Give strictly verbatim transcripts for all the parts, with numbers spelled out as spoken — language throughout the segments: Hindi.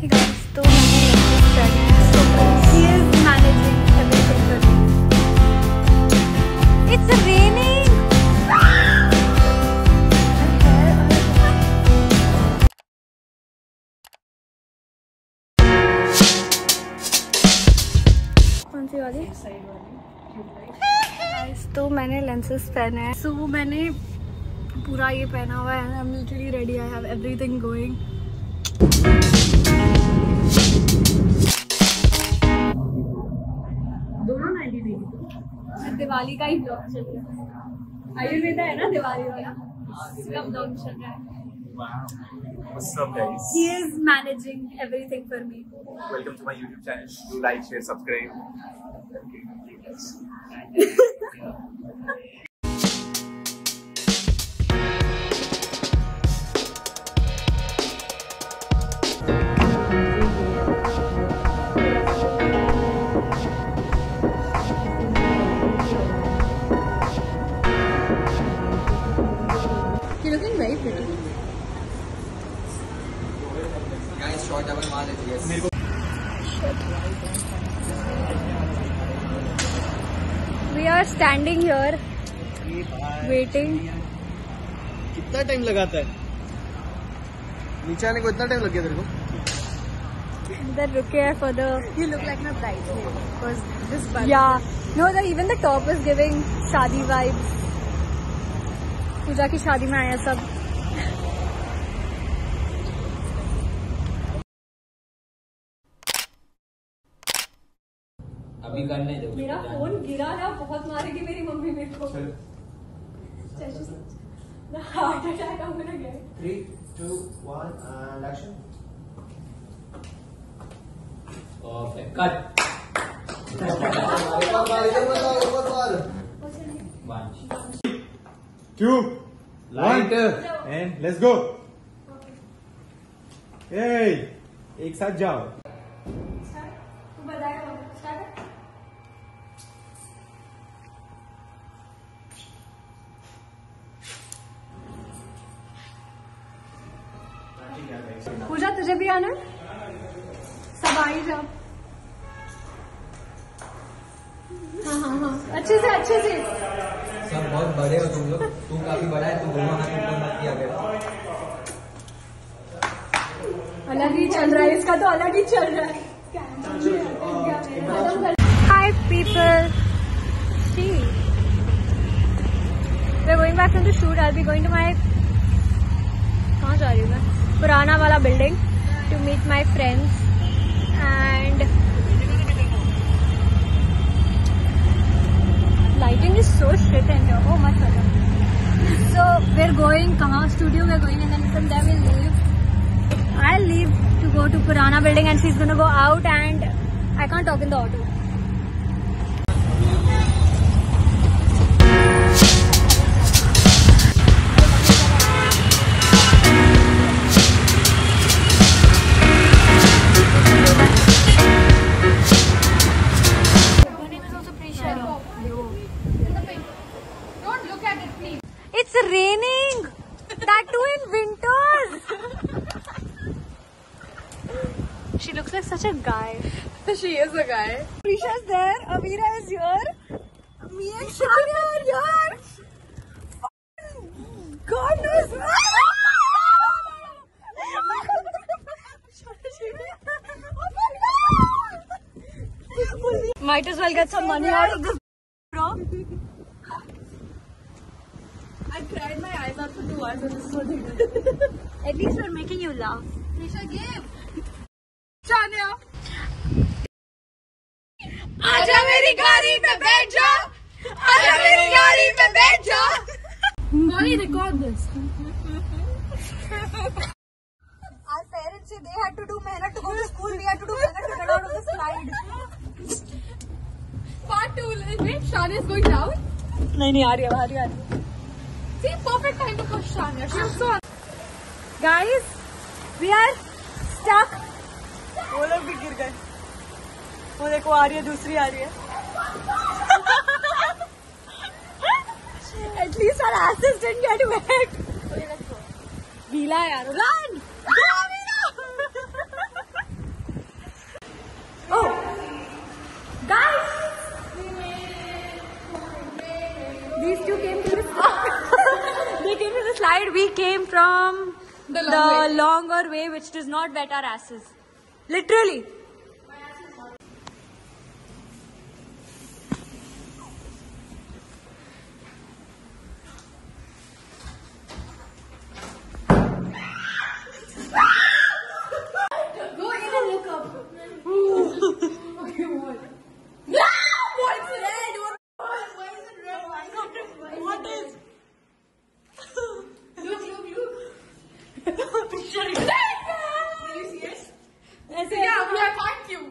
guys, तो मैंने lenses पहने हैं. He is managing everything for me. It's raining. कौन सी वाली? Guys, तो मैंने lenses पहने हैं. So मैंने पूरा ये पहना हुआ है. I'm literally ready. I have everything going. Diwali का ही ब्लॉग चल रहा है. आयुर्वेदा है ना दिवाली वाला, उसका ब्लॉग चल रहा है. What's up, guys? He is managing everything for me. Welcome to my YouTube channel. Do like, share, subscribe. You're looking very pretty. Guys, short double मार लेती है. We are standing here waiting. कितना टाइम लगाता है? नीचे आने को इतना टाइम लग गया तेरे को? That रुके हैं for the. You look like my bridesmaid because this bun. Yeah. No, the even the top is giving शादी vibes. पूजा की शादी में आए हैं सब. अभी करने दो. मेरा फोन गिरा ना, बहुत मारेगी मेरी मम्मी मेरे को. Heart attack I'm gonna get. Three, two, one, and action. Perfect. Cut. One. Two, Light. and let's go. Hey, एक साथ जाओ. तू बताएगा स्टार्ट. पूजा तुझे भी आना है? सब आ ही जाओ. हाँ हाँ हाँ अच्छे से अच्छे से. सब बहुत बड़े हो तुम लोग. तू काफी बड़ा है. तू दोनों हाथ ऊपर मत किया कर. अलग ही चल रहा है इसका, तो अलग ही चल रहा है. Hi people. See, we're going back from the shoot. I'll be going to my. कहाँ जा रही हूँ मैं? पुराना वाला building to meet my friends and lighting is so shit in here. Oh my god. So we're going कहाँ studio we're going and then from there we'll leave. I'll leave to go to Purana building and she's gonna go out and I can't talk in the auto. It's raining. That too in winters. She looks like such a guy. She is a guy. Prisha's there. Avira is here. Me and Shania are here. God knows. Might as well get some money out of this, bro. I cried my eyes out for two hours and this is what they did. At least we're making you laugh. Prisha, give. Shania. आजा मेरी गाड़ी में बैठ जा. आजा मेरी गाड़ी में बैठ जा. Molly, record this. Our parents say they had to do mehnat to go to school. We had to do mehnat to get out of the slide. Part two. Wait, Shania is going down. नहीं नहीं आ रही है, आ रही है. See, perfect time to push Shania. She was so. Guys, we are stuck. वो लोग भी गिर गए. वो देखो आ रही है, दूसरी आ रही है. At least our asses didn't get wet. गीला है यार. Run! came from the, long the longer way, which does not wet our asses. Literally. Go in and look up. Okay, what? No! What's red? What? Why is it red? Why is it red? What is? Look, look, look. Shut it. Are you serious? ऐसे Yeah, we are thank you.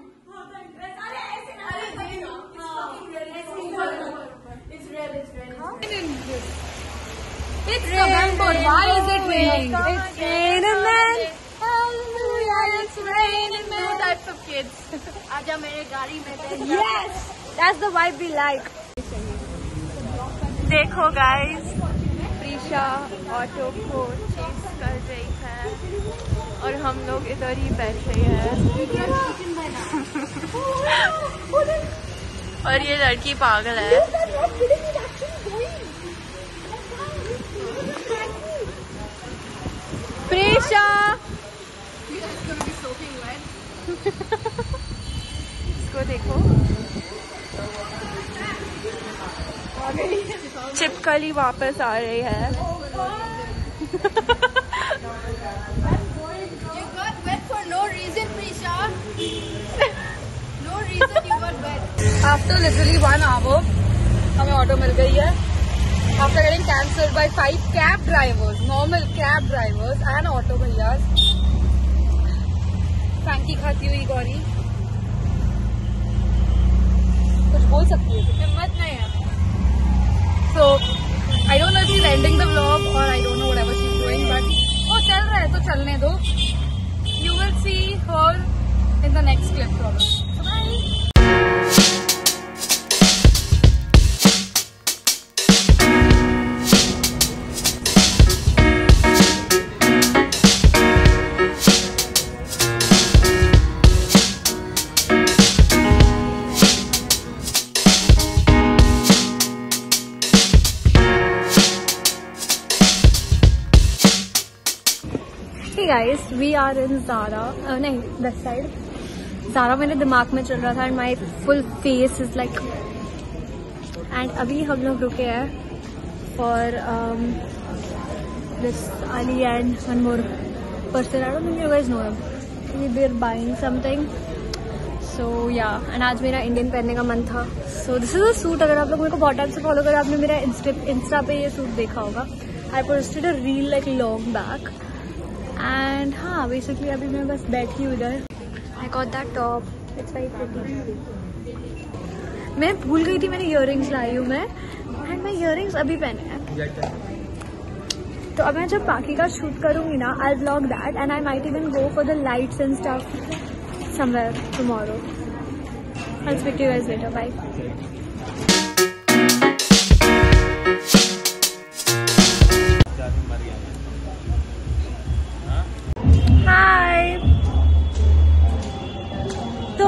It's red, it's red. It's November. Why is it raining? It's raining, man. Hallelujah, it's raining, man. Two types of kids. आजा मेरे गाड़ी में बैठ जा. Yes, that's the vibe we like. देखो guys, प्रीशा ऑटो को चेस कर रही है और हम लोग इधर ही बैठे हैं. और ये लड़की पागल है. प्रीशा इसको देखो, चिपकली वापस आ रही है. You got wet for no reason, Prisha. No reason you got wet. After literally one hour, हमें ऑटो मिल गई है. After getting cancelled by five cab drivers, normal cab drivers and auto भैया. फ्रैंकी खाती हुई गौरी कुछ बोल सकती है? हिम्मत नहीं है. So I don't know if she's ending the vlog or I don't know whatever she's doing, but वो चल रहा है तो चलने दो. You will see her in the next clip probably. So bye. Hey guys, we are in Zara. Uh, नहीं, this side. Zara मेरे दिमाग में चल रहा था and my full face is like. And अभी हम लोग रुके हैं for um, this Ali and one more person. I don't think you guys know him. They're buying something. So yeah, and आज मेरा इंडियन पहनने का मन था. So this is a suit. अगर आप लोग मेरे को बहुत टाइम से फॉलो करें, आपने मेरा इंस्टा इंस्टा पे ये सूट देखा होगा. I posted a reel like long back. And हाँ बेसिकली अभी मैं बस बैठी हूँ इधर. I got that top, it's very pretty. मैं भूल गई थी मैंने इयररिंग्स लाई हूँ मैं, एंड मैं इयररिंग्स अभी पहने हैं. तो अब मैं जब बाकी का शूट करूँगी ना, I vlog that and I might even go for the lights and stuff somewhere tomorrow. I speak to you guys later. Bye. Hi. तो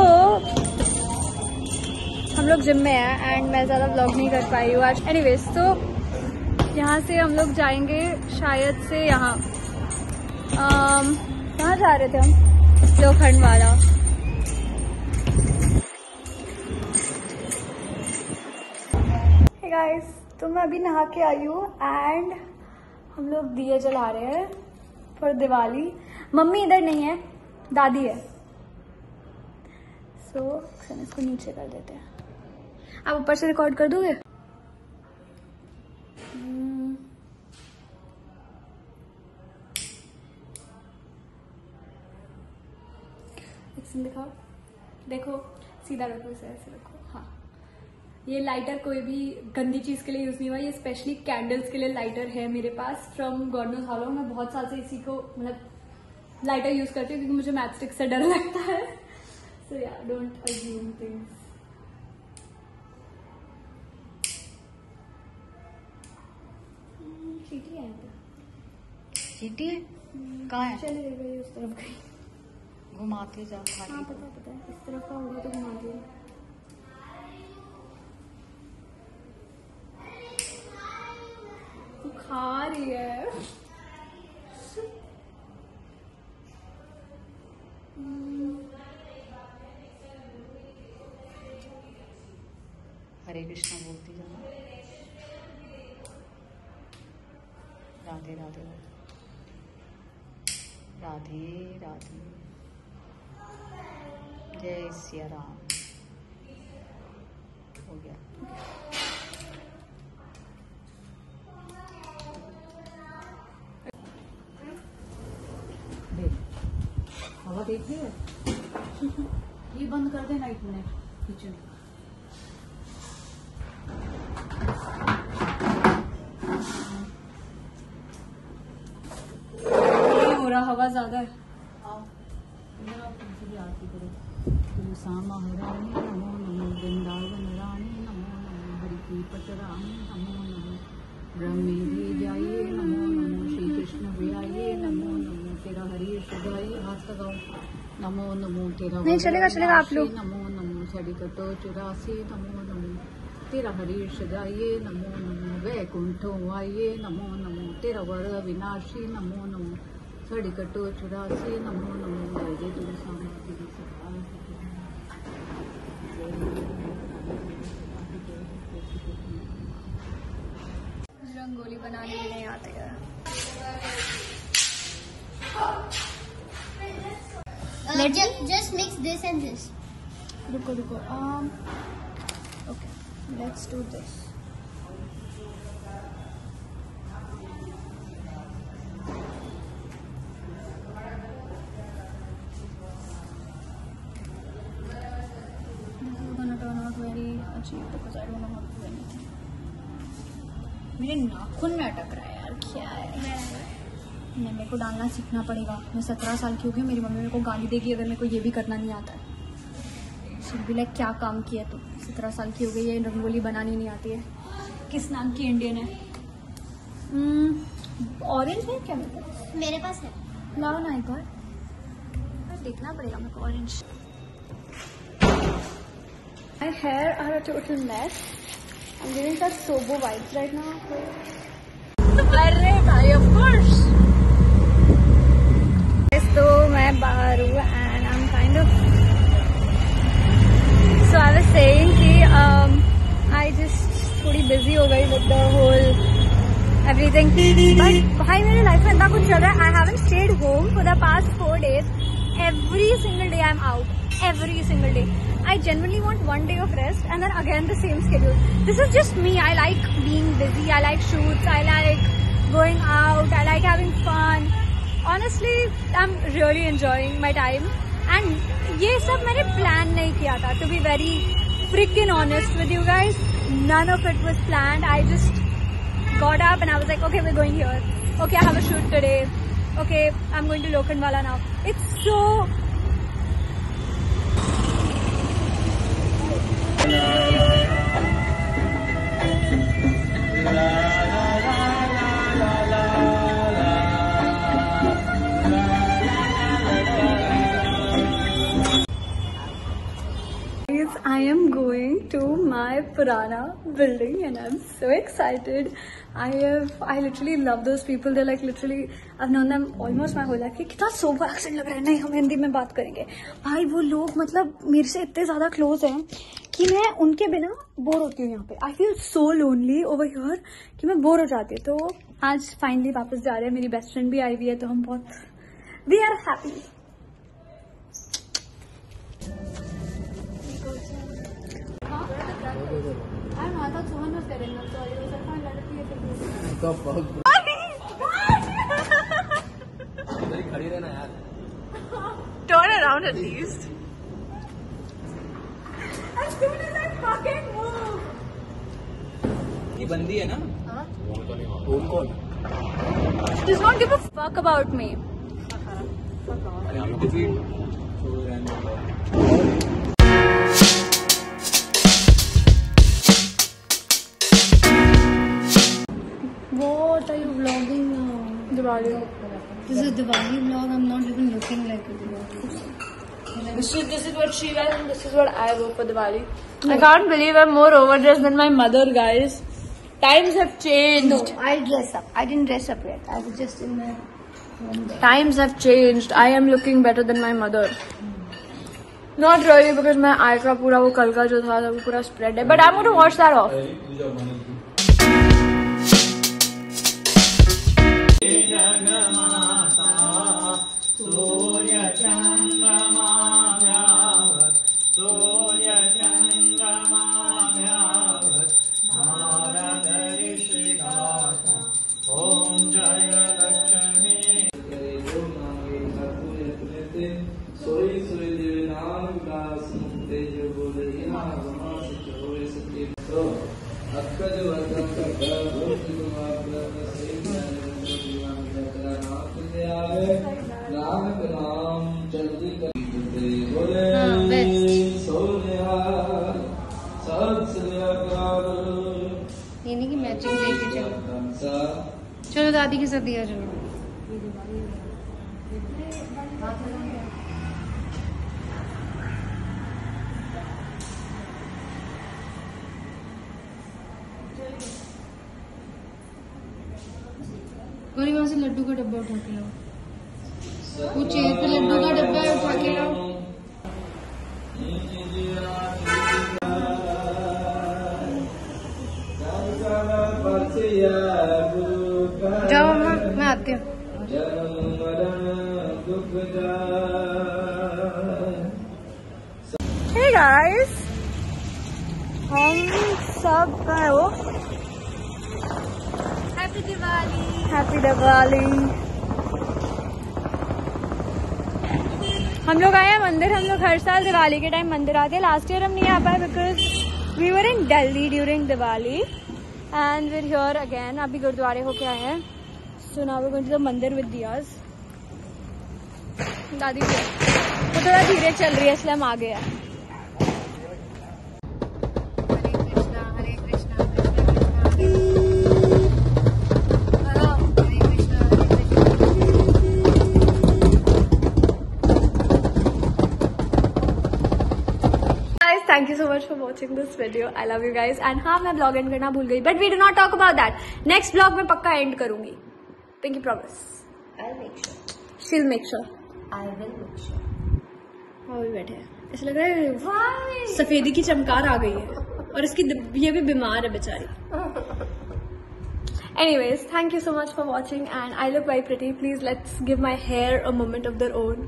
हम लोग जिम में हैं एंड मैं ज़्यादा व्लॉग नहीं कर पाई हूँ आज. एनीवेज, तो यहाँ से हम लोग जाएंगे शायद से यहाँ um, कहाँ जा रहे थे हम? लोखंड वाला. हे गाइस, तो मैं अभी नहा के आई हूँ एंड हम लोग दिए जला रहे हैं फॉर दिवाली. मम्मी इधर नहीं है, दादी है. सो so, इसको नीचे कर देते हैं. आप ऊपर से रिकॉर्ड कर दोगे? दिखाओ. देखो, सीधा रखो, इसे ऐसे रखो. हाँ, ये लाइटर कोई भी गंदी चीज के लिए यूज नहीं हुआ. ये स्पेशली कैंडल्स के लिए लाइटर है मेरे पास from God knows how long. मैं बहुत साल से इसी को मतलब लाइटर यूज करती हूँ क्योंकि मुझे मैचस्टिक से डर लगता है. सो या, डोंट अज्यूम थिंग्स. चीटी है, चीटी है? कहाँ है? चले गई उस तरफ गई. घुमाते जाओ. हाँ पता पता है, इस तरफ का होगा तो घुमाती है. खा रही है. हरे कृष्णा बोलती जाना। राधे राधे राधे राधे। जय सिया राम। हो गया। देख हवा देख रही है। ये बंद कर दे नाइट में किचन। हो रहा हवा ज्यादा है। आरती करो। तुलसामा रानी नमो नमो वृंदावन रानी नमो नमो हरि की पटरानी नमो नमो ब्रह्मे भी जाइए नमो नमो श्री कृष्ण भी आइए नमो नमो तेरा हरि सुधाइए। हाथ लगाओ। नमो नमो तेरा नहीं चलेगा चलेगा आप लोग। नमो नमो सड़ी कटो चौरासी नमो नमो तेरा हरि सजाइए नमो नमो वैकुंठो आइए नमो नमो तेरा वर विनाशी नमो नमो सड़ी कटो चौरासी नमो नमो जय जय तुलसा रंगोली बनाने भी नहीं आते यार। Uh, just, just mix this and this. रुको रुको um okay let's do this. This is gonna turn out very achieve because I don't know how to do anything. मेरे नाखून में अटक रहा है यार, क्या है? मैं मेरे को डालना सीखना पड़ेगा। मैं सत्रह साल की हो गई, मेरी मम्मी मेरे को गाली देगी अगर मेरे को ये भी करना नहीं आता है। भी लाइक क्या काम किया तू? सत्रह साल की हो गई है, रंगोली बनानी नहीं आती है। किस नाम की इंडियन है? ऑरेंज है क्या मेरे पास? मेरे पास है। लाओ ना एक बार, देखना पड़ेगा मेरे को orange. My hair are a total mess. I'm giving such sobo vibes right now. अरे भाई, of course. तो मैं बाहर हूँ and I'm kind of. So I was saying कि um, I just थोड़ी busy हो गई with the whole everything. But भाई मेरे लाइफ में इतना कुछ चल रहा है. I haven't stayed home for the past four days. Every single day I'm out. Every single day. I genuinely want one day of rest and then again the same schedule. This is just me. I like being busy. I like shoots. I like going out. I like having fun. Honestly, I'm really enjoying my time. And ये सब मैंने plan नहीं किया था. To be very freaking honest with you guys, none of it was planned. I just got up and I was like, okay, we're going here. Okay, I have a shoot today. Okay, I'm going to Lokhandwala now. It's so. I am going to my Purana building and I'm so excited. I have, I literally love those people. They're like literally, I've known them almost my whole life. कितना सोबर एक्सेंट लग रहा है. नहीं, हम हिंदी में बात करेंगे. भाई वो लोग मतलब मेरे से इतने ज्यादा क्लोज हैं कि मैं उनके बिना बोर होती हूँ यहाँ पे. I feel so lonely over here कि मैं बोर हो जाती हूँ. तो आज फाइनली वापस जा रहे हैं. मेरी बेस्ट फ्रेंड भी आई हुई है तो हम बहुत we are happy. I thought someone was getting them, so I was like, fine, let it be a big deal. The fuck, bro? इधर ही खड़ी रहना यार. Turn around at least. As soon as I fucking move. ये बंदी है ना? हाँ. कौन कौन? Does not give a fuck about me. अरे हम तो भी छोड़ रहे हैं. What are you vlogging now? Diwali. This is Diwali vlog. I'm not even looking like a Diwali. This is this is what she wears and this is what I wear for Diwali. No. I can't believe I'm more overdressed than my mother, guys. Times have changed. No, I'll dress up. I didn't dress up yet. I was just in the room there. Times have changed. I am looking better than my mother. Not really because my eye का पूरा वो कल का जो था वो पूरा spread है. But I'm going to wash that off. ये नहीं कि मैचिंग लेके चलो चलो दादी के साथ दिया चलो और वहां से लड्डू का डब्बा उठा के लाओ वो चेयर पे लड्डू का डब्बा है उठा के लाओ जाओ मम्मा मैं आती हूँ Hey guys, हम सब गए हो Happy Diwali. Happy Diwali. हम लोग आए हैं मंदिर. हम लोग हर साल दिवाली के टाइम मंदिर आते हैं. लास्ट ईयर हम नहीं आ पाए because we were in Delhi during Diwali and we here again. अभी गुरुद्वारे होके आए हैं. So now we going to the mandir with diyas. दादी वो थोड़ा धीरे चल रही है इसलिए हम आ गए हैं. Thank you so much for watching this video. I love you guys. And हाँ मैं vlog end करना भूल गई. But we do not talk about that. Next vlog में पक्का end करूँगी. Pinky promise. I'll make sure. She'll make sure. I will make sure. हाँ भी बैठे हैं. ऐसा लग रहा है सफेदी की चमकार आ गई है. और इसकी ये भी बीमार है बेचारी. Anyways, thank you so much for watching. And I look very pretty. Please let's give my hair a moment of their own.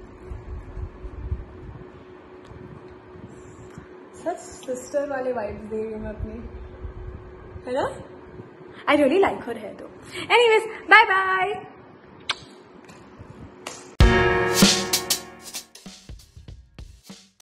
Such sister वाले वाइब्स दे रही हूँ मैं अपनी, है ना? I really like her hair दो. Anyways bye bye.